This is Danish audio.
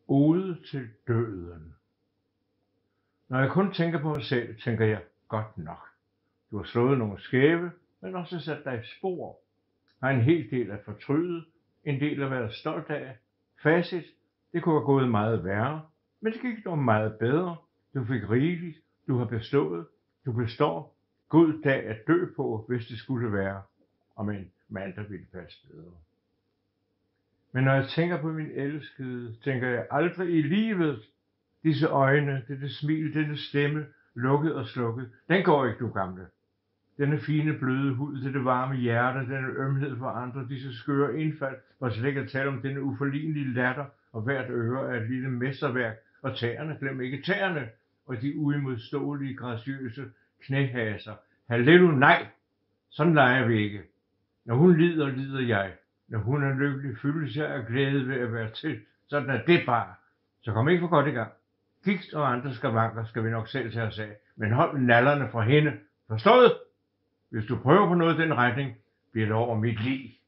Ode til døden. Når jeg kun tænker på mig selv, tænker jeg, godt nok. Du har slået nogle skæve, men også sat dig spor. Har en hel del at fortryde, en del at være stolt af. Facit, det kunne have gået meget værre, men det gik dog meget bedre. Du fik rigeligt, du har bestået, du består. God dag at dø på, hvis det skulle være, om en mandag ville passe bedre. Men når jeg tænker på min elskede, tænker jeg aldrig i livet, disse øjne, dette smil, denne stemme, lukket og slukket, den går ikke, du gamle. Denne fine bløde hud, dette varme hjerte, denne ømhed for andre, disse skøre indfald, hvor slet ikke at tale om denne uforlignelige latter, og hvert øre er et lille mesterværk, og tæerne, glem ikke tæerne, og de uimodståelige, graciøse knæhaser. Halleluja, nej, sådan leger vi ikke. Når hun lider, lider jeg. Når hun er lykkelig, fyldes jeg af glæde ved at være til. Sådan er det bare. Så kom ikke for godt i gang. Gigt og andre skavanker skal vi nok selv tage os af. Men hold nallerne fra hende. Forstået? Hvis du prøver på noget i den retning, bliver det over mit liv.